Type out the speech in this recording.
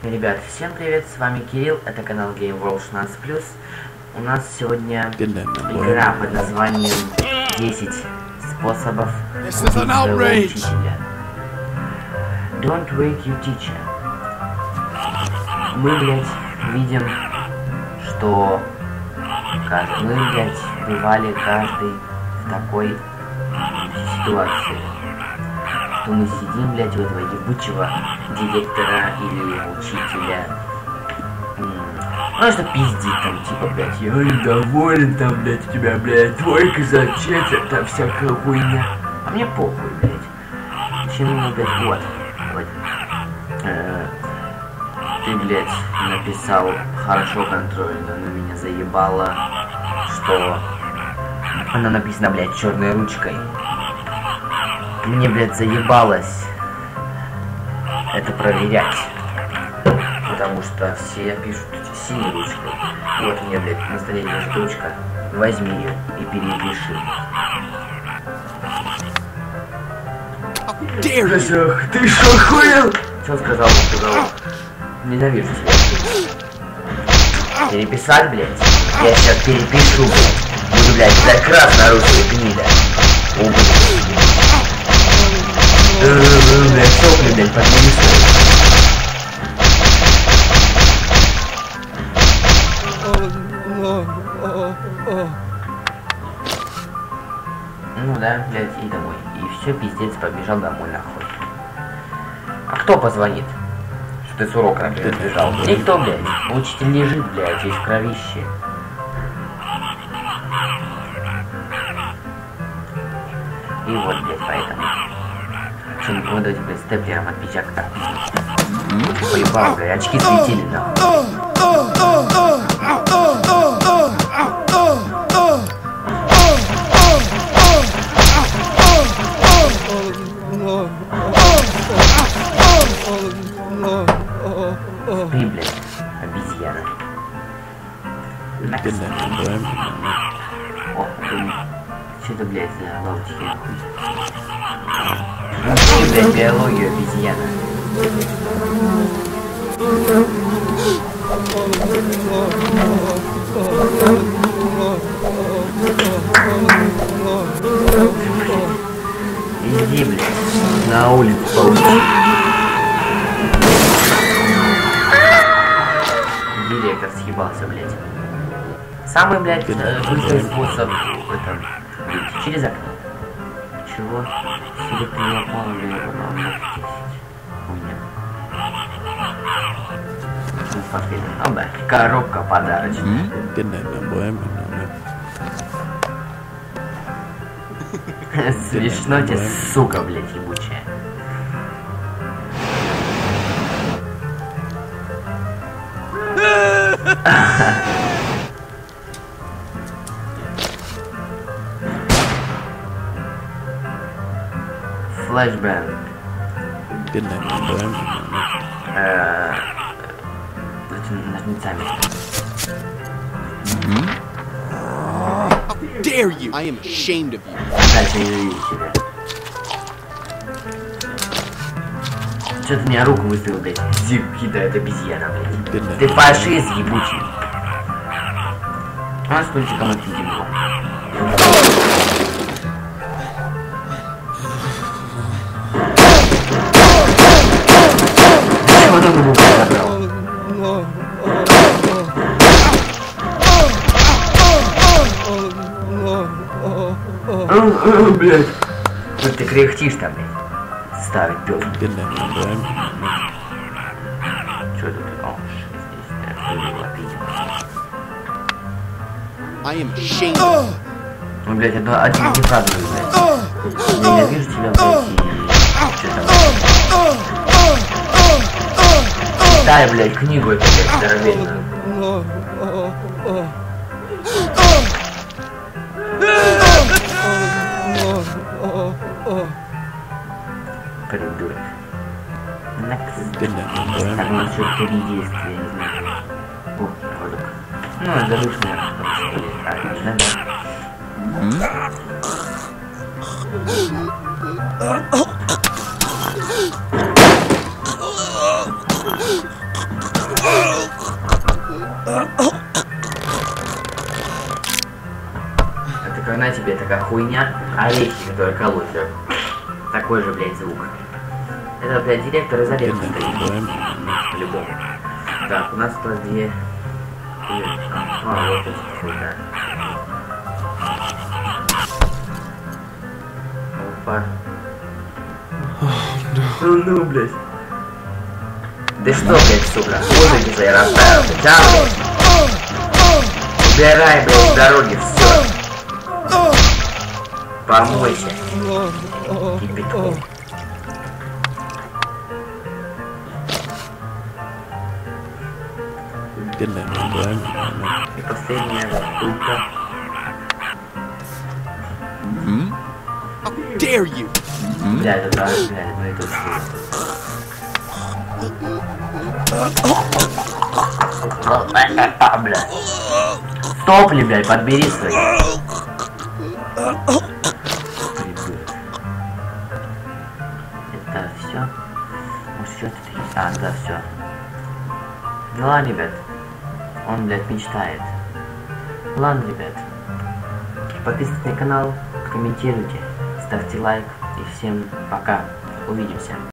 Ребят, всем привет, с вами Кирилл, это канал Game World 16+. У нас сегодня игра под названием 10 способов убить своего учителя. Don't wake your teacher. Мы, блядь, видим, что мы, блядь, бывали каждый в такой ситуации. То мы сидим, блядь, у этого ебучего директора или учителя. Ну что пиздит там, типа, блядь, я недоволен там, блядь, у тебя, блядь, двойка за четверть, там всякая хуйня. А мне похуй, блядь. Почему, блядь, вот. Ты, блядь, написал хорошо контрольно, но меня заебало, что она написана, блядь, черной ручкой. Мне, блядь, заебалось это проверять, потому что все пишут синей ручкой. Вот у меня, блядь, на столе лежит ручка. Возьми ее и перепиши. Ты что, охуел? Что сказал? Ненавижу тебя. Переписать, блядь? Я сейчас перепишу, блядь. Буду, блядь, за краснорусская гнида. Блядь, сопли, блядь, поднесли. Ну да, блядь, и домой. И все, пиздец, побежал домой, нахуй. А кто позвонит? Что ты с урока, например, сбежал? Никто, блядь. Учитель лежит, блядь, весь в кровище. И вот, блядь, поэтому. Что не помогайте, блядь, степлером отпечаток так. Ты поебал, блядь, очки светили, нахуй. Спи, блядь, обезьяна. О, что это, блядь, за лавочки, нахуй? Учи, блядь, биологию, обезьяна. Иди, блядь, на улицу получи. Директор съебался, блядь. Самый, блядь, быстрый способ это через окно. Чего? Себе приехал, блядь, хуйня. Ну да, коробка подарочная. Смешно тебе, сука, блядь, ебучая. Флэшбэнг. Ножницами. How dare you! I am ashamed of you. Дальше не увидеть тебя. Что ты меня руку выставил, блядь? Зиг кидает обезьяна, блядь. Ты фашист, ебучий. А с культиком отпидим его. Чего он руку забрал? Блядь. Вот ты кряхтишь там, блядь. Ставить пёс. Чё тут? О, здесь, I am ashamed. Ну, блядь, это один не фразы, блядь. Я вижу тебя, блядь, и... Чё там? Читай, блядь, книгу эту, блядь, здоровенную. Придурок. Так, у нас еще 3 действия, не знаю. О, ходок. Ну, задушь меня. Отлично, да. всякая хуйня, орехи, которые колотят. Такой же, блядь, звук. Это, блядь, директор из Олега стоит. По-любому. Так, у нас тут две... вот это хуйня. Опа. Ну, блядь. Да что, блядь, сука, музыки свои расставил. Да, блядь. Убирай, блядь, с дороги все. Помойся. Кипятком. И последняя штука. How dare you? Блядь, это, блядь, ну это блядь. Стопли, блядь, подбери свои. Это все. Может, что тут есть? А, да, все. Ну ладно, ребят. Он, блядь, мечтает. Ладно, ребят. Подписывайтесь на канал, комментируйте, ставьте лайк. И всем пока. Увидимся.